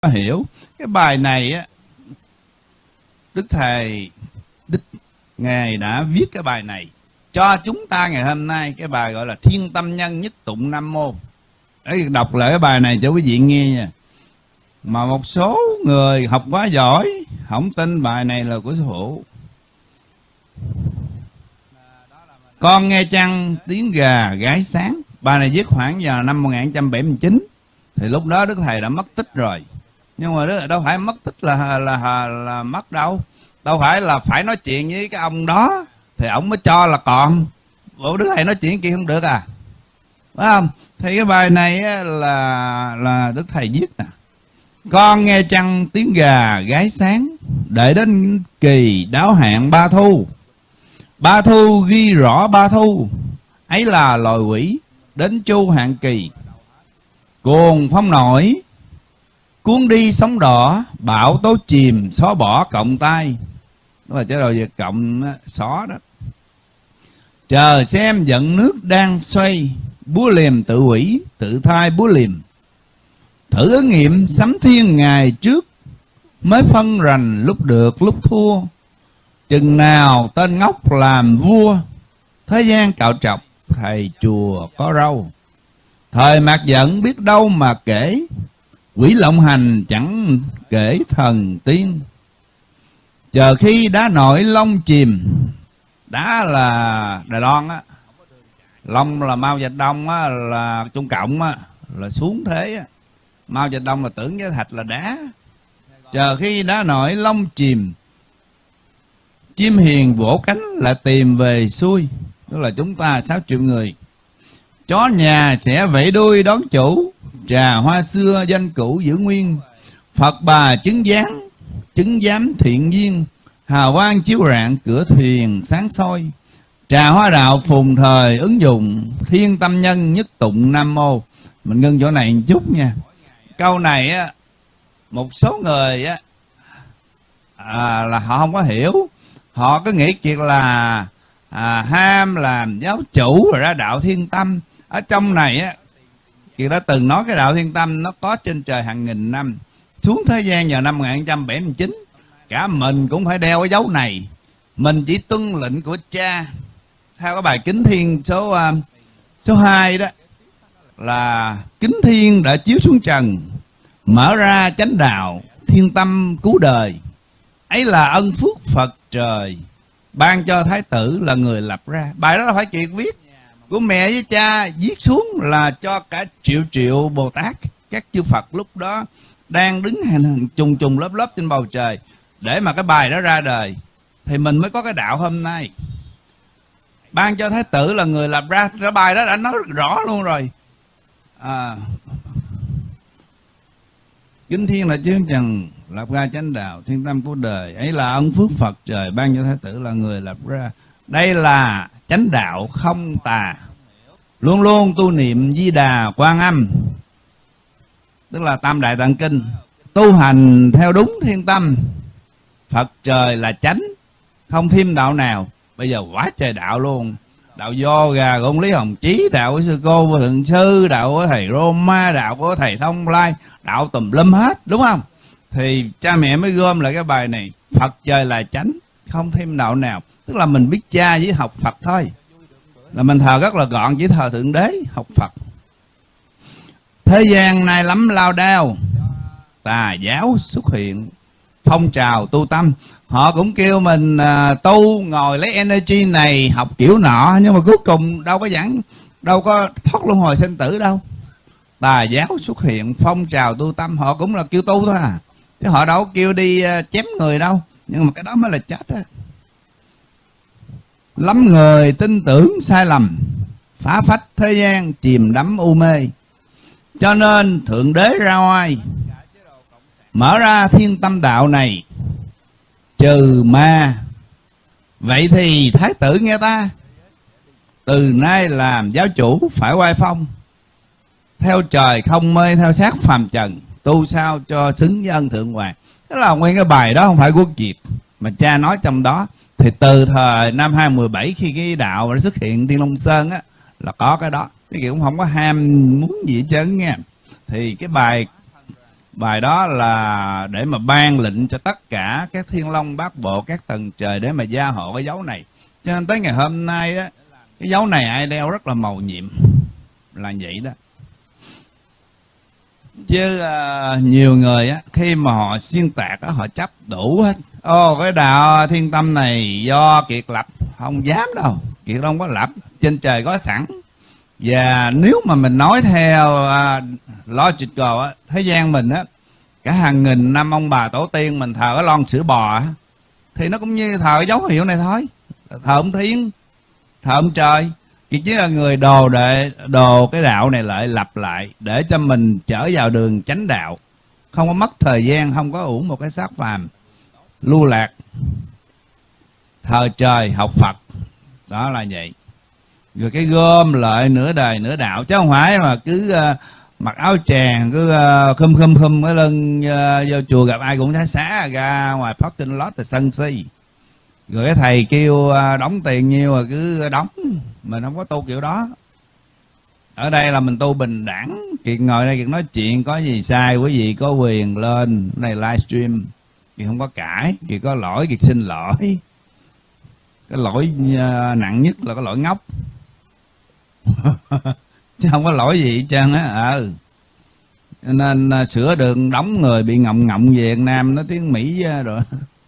có hiểu. Cái bài này á, Đức Thầy Ngài đã viết cái bài này cho chúng ta ngày hôm nay. Cái bài gọi là Thiên Tâm Nhân Nhất Tụng Nam Mô. Đấy, đọc lại cái bài này cho quý vị nghe nha. Mà một số người học quá giỏi không tin bài này là của sư phụ. Con nghe chăng tiếng gà gáy sáng. Bài này viết khoảng vào năm 1979. Thì lúc đó Đức Thầy đã mất tích rồi. Nhưng mà đâu phải mất tích là mất đâu. Đâu phải là phải nói chuyện với cái ông đó thì ông mới cho là còn. Bộ Đức Thầy nói chuyện kia không được à? Phải không? Thì cái bài này là Đức Thầy viết nè. Con nghe chăng tiếng gà gáy sáng, đợi đến kỳ đáo hạn ba thu. Ba thu ghi rõ ba thu, ấy là loài quỷ đến chu hạn kỳ. Cuồng phong nổi, cuốn đi sóng đỏ, bão tố chìm xóa bỏ cộng tay. Đó là chế độ về cộng xóa đó. Chờ xem giận nước đang xoay, búa liềm tự quỷ, tự thai búa liềm. Thử ứng nghiệm sấm thiên ngày trước, mới phân rành lúc được lúc thua. Chừng nào tên ngốc làm vua, thế gian cạo trọc thầy chùa có râu. Thời mạt giận biết đâu mà kể, quỷ lộng hành chẳng kể thần tiên. Chờ khi đá nổi long chìm, đá là Đài Loan á, long là Mao Trạch Đông á, là Trung Cộng á, là xuống thế á. Mao Trạch Đông là tưởng với thạch là đá. Chờ khi đá nổi long chìm, chim hiền vỗ cánh lại tìm về xuôi. Tức là chúng ta 6 triệu người. Chó nhà sẽ vẫy đuôi đón chủ, trà hoa xưa danh cũ giữ nguyên. Phật bà chứng giám, chứng giám thiện duyên, hào quang chiếu rạng cửa thuyền sáng soi. Trà hoa đạo phùng thời ứng dụng, thiên tâm nhân nhất tụng Nam Mô. Mình ngưng chỗ này một chút nha. Câu này á, một số người á là họ không có hiểu. Họ cứ nghĩ chuyện là ham làm giáo chủ rồi ra đạo thiên tâm. Ở trong này á, Kiệt đã từng nói cái đạo thiên tâm nó có trên trời hàng nghìn năm. Xuống thế gian vào năm 1979, cả mình cũng phải đeo cái dấu này. Mình chỉ tuân lệnh của cha. Theo cái bài Kính Thiên số 2 đó, là Kính Thiên đã chiếu xuống trần, mở ra chánh đạo, thiên tâm cứu đời. Ấy là ân phước Phật trời, ban cho Thái tử là người lập ra. Bài đó là phải Kiệt viết, của mẹ với cha viết xuống là cho cả triệu triệu Bồ Tát, các chư Phật lúc đó đang đứng hàng trùng lớp lớp trên bầu trời, để mà cái bài đó ra đời. Thì mình mới có cái đạo hôm nay. Ban cho Thái tử là người lập ra. Cái bài đó đã nói rõ luôn rồi. Kính Thiên là chiếu trần, lập ra chánh đạo, thiên tâm của đời. Ấy là ân phước Phật trời, ban cho Thái tử là người lập ra. Đây là chánh đạo không tà, luôn luôn tu niệm Di Đà Quan Âm, tức là Tam Đại Tạng Kinh. Tu hành theo đúng thiên tâm, Phật trời là chánh, không thêm đạo nào. Bây giờ quá trời đạo luôn. Đạo yoga của ông Lý Hồng Chí, đạo của sư cô của Thượng Sư, đạo của thầy Roma, đạo của thầy Thông Lai, đạo tùm lum hết, đúng không? Thì cha mẹ mới gom lại cái bài này, Phật trời là chánh, không thêm đạo nào. Tức là mình biết cha với học Phật thôi, là mình thờ rất là gọn, chỉ thờ Thượng Đế, học Phật. Thế gian này lắm lao đao, tà giáo xuất hiện, phong trào tu tâm. Họ cũng kêu mình tu, ngồi lấy energy này, học kiểu nọ, nhưng mà cuối cùng đâu có giảng, đâu có thoát luân hồi sinh tử đâu. Tà giáo xuất hiện, phong trào tu tâm, họ cũng là kêu tu thôi à, chứ họ đâu có kêu đi chém người đâu. Nhưng mà cái đó mới là chết á. Lắm người tin tưởng sai lầm, phá phách thế gian chìm đắm u mê. Cho nên Thượng Đế ra oai, mở ra thiên tâm đạo này, trừ ma. Vậy thì Thái tử nghe ta, từ nay làm giáo chủ phải oai phong, theo trời không mê, theo sát phàm trần, tu sao cho xứng với ân Thượng Hoàng. Tức là nguyên cái bài đó không phải của Kiệt, mà cha nói trong đó. Thì từ thời năm 2017 khi cái đạo nó xuất hiện Tiên Long Sơn á, là có cái đó. Cái kiểu cũng không có ham muốn gì hết trơn nha. Thì cái bài Bài đó là để mà ban lệnh cho tất cả các thiên long bát bộ, các tầng trời để mà gia hộ cái dấu này. Cho nên tới ngày hôm nay á, cái dấu này ai đeo rất là mầu nhiệm, là vậy đó. Chứ nhiều người á, khi mà họ xuyên tạc á, họ chấp đủ hết. Cái đạo Thiên Tâm này do Kiệt lập, không dám đâu, Kiệt không có lập, trên trời có sẵn. Và nếu mà mình nói theo logical á, thế gian mình á, cả hàng nghìn năm ông bà tổ tiên mình thờ cái lon sữa bò á, thì nó cũng như thờ cái dấu hiệu này thôi. Thờ ông Thiên, thờ ông trời. Chỉ là người đồ cái đạo này lại lập lại để cho mình trở vào đường chánh đạo, không có mất thời gian, không có uổng một cái xác phàm lưu lạc, thờ trời học Phật. Đó là vậy. Rồi cái gom lại nửa đời nửa đạo, chứ không phải mà cứ mặc áo chàng cứ khum cái lưng vô chùa gặp ai cũng xá ra ngoài parking lot là sân si. Rồi cái thầy kêu đóng tiền nhiêu rồi cứ đóng. Mình không có tu kiểu đó. Ở đây là mình tu bình đẳng. Kiệt ngồi đây Kiệt nói chuyện, có gì sai quý vị có quyền lên cái này livestream, Kiệt không có cãi. Kiệt có lỗi Kiệt xin lỗi. Cái lỗi nặng nhất là cái lỗi ngốc. Chứ không có lỗi gì hết trơn á. Nên sửa đường đóng người bị ngọng về Việt Nam nói tiếng Mỹ rồi.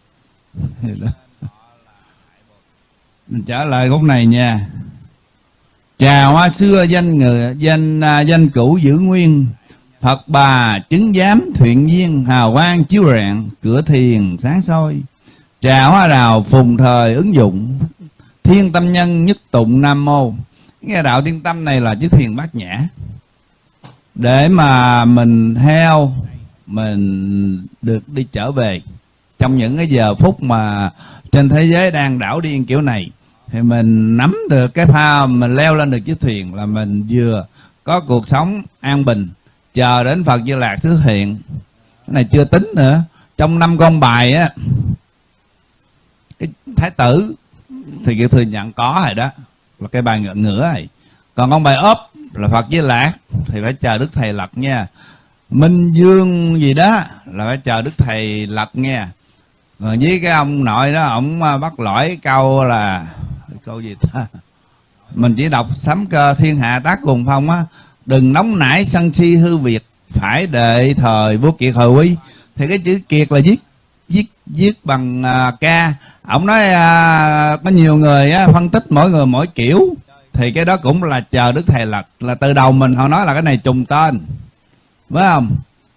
Mình trả lời khúc này nha. Chào xưa danh cũ giữ nguyên, Phật bà chứng giám thuyện viên, hào quang chiếu rạng, cửa thiền sáng soi. Trà hoa đào phùng thời ứng dụng, thiên tâm nhân nhất tụng nam mô. Nghe đạo Thiên Tâm này là chữ thiền bát nhã. Để mà mình theo, mình được đi trở về trong những cái giờ phút mà trên thế giới đang đảo điên kiểu này, thì mình nắm được cái phao, mình leo lên được chiếc thuyền là mình vừa có cuộc sống an bình, chờ đến Phật Di Lạc xuất hiện. Cái này chưa tính nữa. Trong 5 con bài á, cái thái tử thì Kiệt thừa nhận có rồi đó, là cái bài ngửa này. Còn con bài ốp là Phật Di Lạc thì phải chờ Đức Thầy lật nha. Minh Dương gì đó là phải chờ Đức Thầy lật nha. Rồi với cái ông nội đó, ổng bắt lỗi câu là câu gì ta, mình chỉ đọc sấm cơ thiên hạ tác cùng phong á, đừng nóng nảy sân si hư việt, phải đợi thời vua Kiệt hồi quy. Thì cái chữ Kiệt là viết bằng ca. Ổng nói có nhiều người phân tích mỗi người mỗi kiểu, thì cái đó cũng là chờ Đức Thầy lật. Là từ đầu mình họ nói là cái này trùng tên, phải không?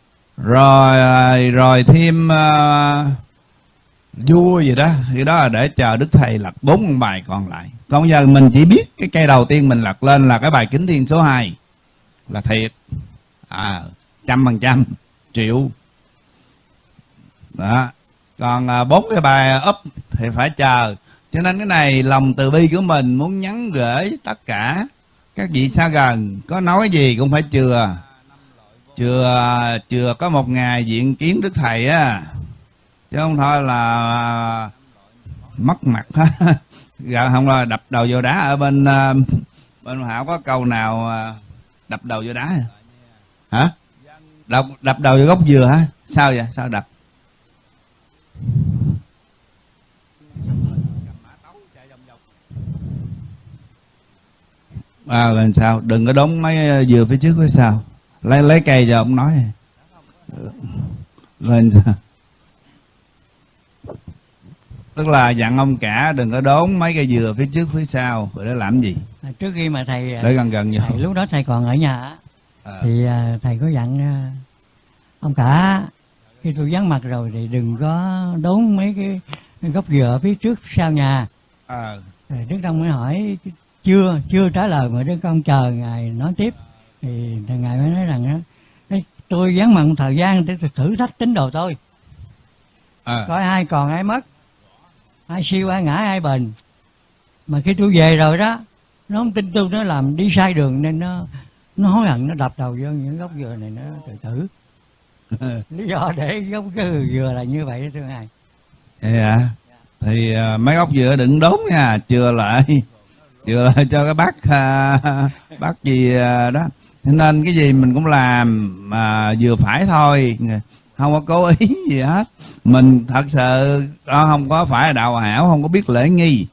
Rồi thêm vua gì đó, thì đó là để chờ Đức Thầy lật 4 con bài còn lại. Còn giờ mình chỉ biết cái cây đầu tiên mình lật lên là cái bài Kính Thiên số 2 là thiệt 100% triệu đó. Còn 4 cái bài úp thì phải chờ. Cho nên cái này lòng từ bi của mình muốn nhắn gửi tất cả các vị xa gần, có nói gì cũng phải chừa có một ngày diện kiến Đức Thầy á, chứ không thôi là mất mặt hết. Không là đập đầu vô đá. Ở bên Hảo có câu nào đập đầu vô đá hả? Đập đầu vô gốc dừa hả? Sao vậy? Sao đập? Lần sau đừng có đóng mấy dừa phía trước với sao, lấy cây cho ông nói lên sao. Tức là dặn ông cả đừng có đốn mấy cây dừa phía trước phía sau. Rồi để làm gì? Trước khi mà thầy để gần thầy lúc đó thầy còn ở nhà thì thầy có dặn ông cả, khi tôi vắng mặt rồi thì đừng có đốn mấy cái gốc dừa phía trước sau nhà. Rồi Đức Long mới hỏi chưa trả lời, mà Đức Long chờ ngài nói tiếp. Thì ngài mới nói rằng tôi vắng mặt một thời gian để thử thách tín đồ tôi, coi ai còn ai mất, ai siêu ai ngã ai bền. Mà khi tôi về rồi đó, nó không tin tôi, nó làm đi sai đường nên nó hối hận, nó đập đầu vô những gốc dừa này, nó tự tử. Lý do để gốc cái dừa là như vậy đó thưa ngài. Thì mấy gốc dừa đừng đốn nha, chừa lại cho cái bác gì đó. Cho nên cái gì mình cũng làm mà vừa phải thôi, không có cố ý gì hết. Mình thật sự con không có phải đạo hảo, không có biết lễ nghi,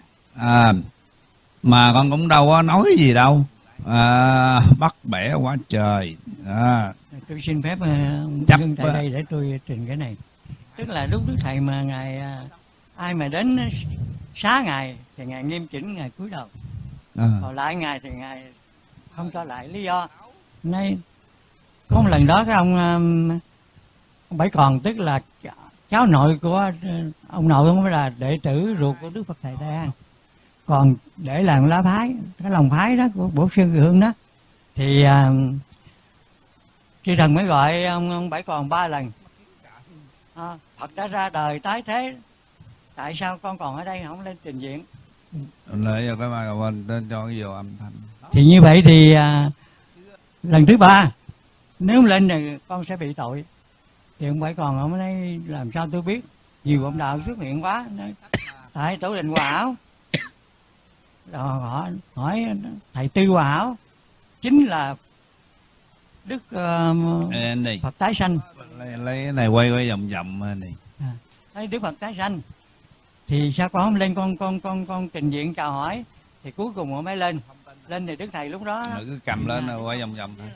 mà con cũng đâu có nói gì đâu, bắt bẻ quá trời. Tôi xin phép Chấp ngưng tại đây để tôi trình cái này. Tức là lúc Đức Thầy mà ngài ai mà đến xá ngài thì ngài nghiêm chỉnh, ngài cúi đầu. Còn lại ngài thì ngài không cho lại. Lý do nay có một lần đó cái ông Bảy Còn, tức là cháu nội của ông nội, không phải là đệ tử ruột của Đức Phật Thầy Tây An, còn để làm lá phái, cái lòng phái đó của Bổn Sư Kỳ Hương đó, thì chư thần mới gọi ông Bảy Còn 3 lần. Phật đã ra đời tái thế, tại sao con còn ở đây không lên trình diện? Lấy vào cái microphone cho cái vô âm thanh. Thì như vậy thì lần thứ 3 nếu lên thì con sẽ bị tội. Thì ông Bảy Còn ông nói làm sao tôi biết, nhiều ông đạo xuất hiện quá. Tại Tổ Đình Hòa Hảo. Rồi họ hỏi thầy Tư Hòa Hảo chính là Đức Phật tái sanh. Lấy cái này quay vòng vòng này. Thấy Đức Phật tái sanh thì sao con không lên con trình diện chào hỏi? Thì cuối cùng họ mới lên thì Đức Thầy lúc đó cứ cầm lên rồi quay vòng vòng thôi.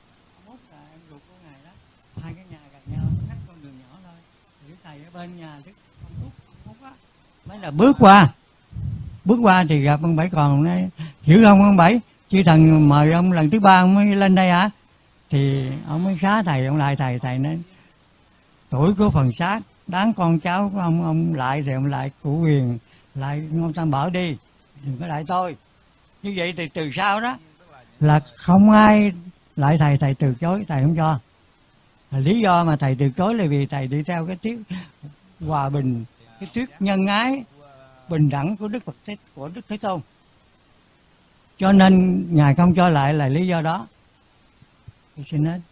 Hai cái nhà gần nhau, ngắt con đường nhỏ thôi. Thì Đức Thầy ở bên nhà Đức Phúc á, mới là bước qua thì gặp ông Bảy Còn nói hiểu không ông Bảy, chư thần mời ông lần thứ 3 ông mới lên đây hả? Thì ông mới xá thầy, ông lại thầy nói tuổi của phần xác đáng con cháu của ông lại thì ông lại cụ Quyền, lại ông Tam Bảo đi, đừng có lại tôi. Như vậy thì từ sau đó là không ai lại thầy từ chối, thầy không cho. Lý do mà thầy từ chối là vì thầy đi theo cái thuyết hòa bình, cái thuyết nhân ái bình đẳng của Đức Thế Tôn, cho nên ngài không cho lại là lý do đó. Tôi xin hết.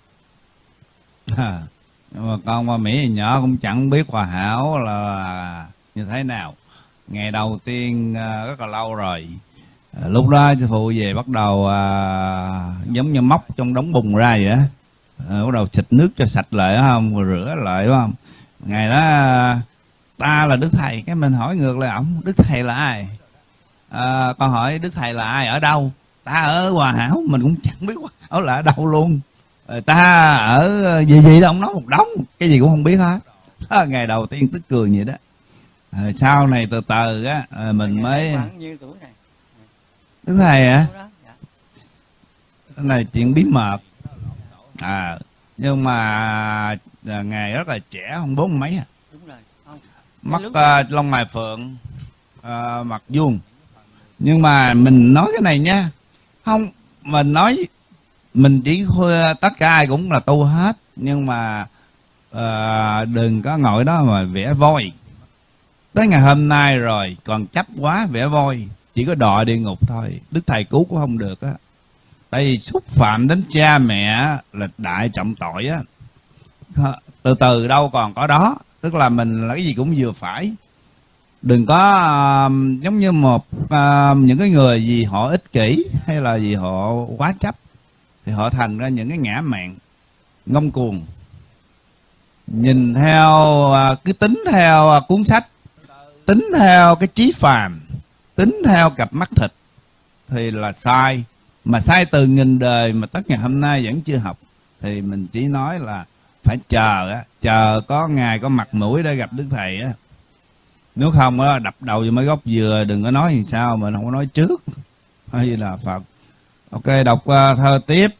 Nhưng mà con qua Mỹ nhỏ cũng chẳng biết Hòa Hảo là như thế nào. Ngày đầu tiên rất là lâu rồi, lúc đó sư phụ về bắt đầu giống như móc trong đống bùn ra vậy á, bắt đầu xịt nước cho sạch lại không, rồi rửa lại phải không. Ngày đó ta là Đức Thầy, cái mình hỏi ngược lại ổng Đức Thầy là ai. Con hỏi Đức Thầy là ai, ở đâu? Ta ở Hòa Hảo, mình cũng chẳng biết Hòa Hảo là ở đâu luôn. Ta ở gì đó, ông nói một đống cái gì cũng không biết hết. Đó, ngày đầu tiên tức cười vậy đó. Sau này từ từ á mình mới Đức Thầy hả? Cái này chuyện bí mật. Nhưng mà ngài rất là trẻ, không 40 mấy à. Mắt lông mày phượng, mặt vuông. Nhưng mà mình nói cái này nha, không, mình nói mình chỉ tất cả ai cũng là tu hết, nhưng mà đừng có ngồi đó mà vẽ voi. Tới ngày hôm nay rồi còn chấp quá vẽ voi, chỉ có đọa địa ngục thôi. Đức Thầy cứu cũng không được á, tại vì xúc phạm đến cha mẹ là đại trọng tội á. Từ từ đâu còn có đó, tức là mình là cái gì cũng vừa phải. Đừng có giống như những cái người gì họ ích kỷ hay là gì họ quá chấp thì họ thành ra những cái ngã mạn ngông cuồng, nhìn theo cứ tính theo cuốn sách, tính theo cái trí phàm, tính theo cặp mắt thịt thì là sai. Mà sai từ nghìn đời mà tất ngày hôm nay vẫn chưa học, thì mình chỉ nói là phải chờ có ngày có mặt mũi để gặp Đức Thầy á. Nếu không đó, đập đầu vô mấy gốc dừa, đừng có nói làm sao mình không có nói trước. Hay là Phật. Ok, đọc thơ tiếp.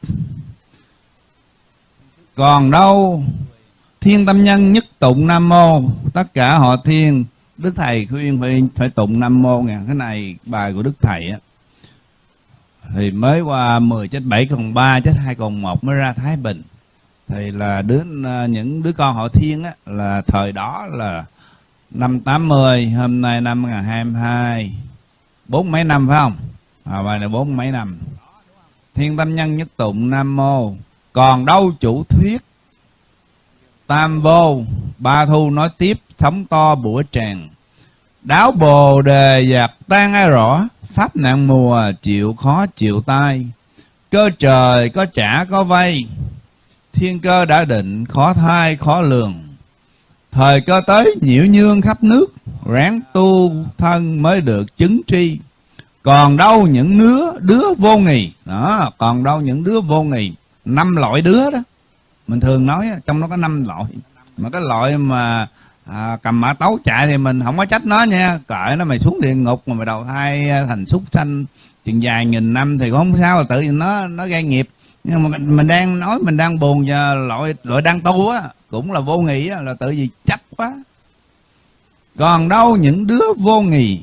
Còn đâu thiên tâm nhân nhất tụng Nam Mô. Tất cả họ thiên, Đức Thầy khuyên phải tụng Nam Mô nha. Cái này bài của Đức Thầy á, thì mới qua 10 chết 7 còn 3 chết 2 còn 1 mới ra Thái Bình. Thì là những đứa con họ thiên á, là thời đó là năm 80, hôm nay năm 2022, 4 mấy năm phải không? Bài này 4 mấy năm. Thiên tâm nhân nhất tụng Nam Mô. Còn đâu chủ thuyết tam vô, ba thu nói tiếp, sóng to bủa tràn. Đáo bồ đề dạt tan ai rõ, pháp nạn mùa chịu khó chịu tai. Cơ trời có trả có vay, thiên cơ đã định khó thay khó lường. Thời cơ tới nhiễu nhương khắp nước, ráng tu thân mới được chứng tri. Còn đâu những đứa vô nghì. Đó, còn đâu những đứa vô nghì. 5 loại đứa đó. Mình thường nói trong đó có 5 loại. Mà cái loại mà cầm mã tấu chạy thì mình không có trách nó nha. Cởi nó mày xuống địa ngục mà mày đầu thai thành súc sanh chừng vài nghìn năm thì cũng không sao, là tự nhiên nó gây nghiệp. Nhưng mà mình đang nói, mình đang buồn cho loại đang tu á, cũng là vô nghì á, là tự vì trách quá. Còn đâu những đứa vô nghì,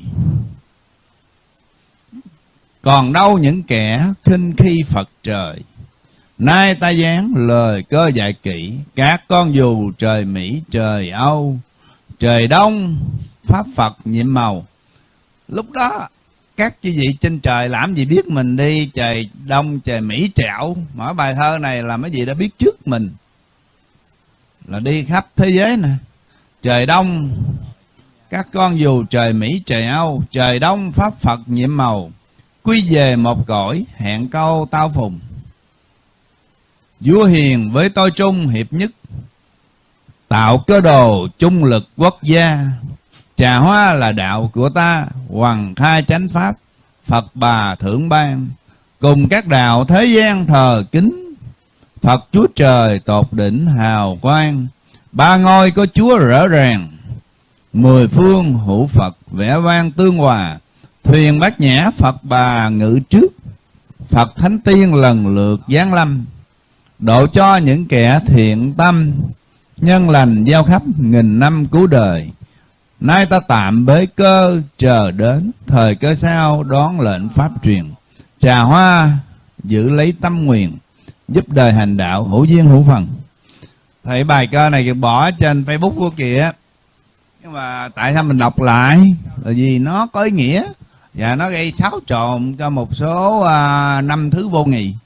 còn đâu những kẻ khinh khi Phật trời. Nay ta giáng lời cơ dạy kỹ, các con dù trời Mỹ trời Âu, trời Đông Pháp Phật nhiệm màu. Lúc đó các chư vị trên trời làm gì biết mình đi trời Đông trời Mỹ trời Âu. Mỗi bài thơ này là mấy vị đã biết trước mình, là đi khắp thế giới nè. Trời Đông các con dù trời Mỹ trời Âu, trời Đông Pháp Phật nhiệm màu. Quy về một cõi hẹn câu tao phùng, vua hiền với tôi trung hiệp nhất. Tạo cơ đồ chung lực quốc gia, trà hoa là đạo của ta, hoằng khai chánh pháp, Phật bà thượng ban. Cùng các đạo thế gian thờ kính, Phật Chúa trời tột đỉnh hào quang. Ba ngôi có Chúa rõ ràng, 10 phương hữu Phật vẻ vang tương hòa. Thuyền bát nhã Phật bà ngự trước, Phật thánh tiên lần lượt giáng lâm. Độ cho những kẻ thiện tâm, nhân lành giao khắp nghìn năm cứu đời. Nay ta tạm bế cơ chờ đến, thời cơ sau đón lệnh pháp truyền. Trà hoa giữ lấy tâm nguyện, giúp đời hành đạo hữu duyên hữu phần. Thầy bài cơ này bỏ trên Facebook của kìa, nhưng mà tại sao mình đọc lại? Là vì nó có ý nghĩa và nó gây xáo trộn cho một số năm thứ vô nghì.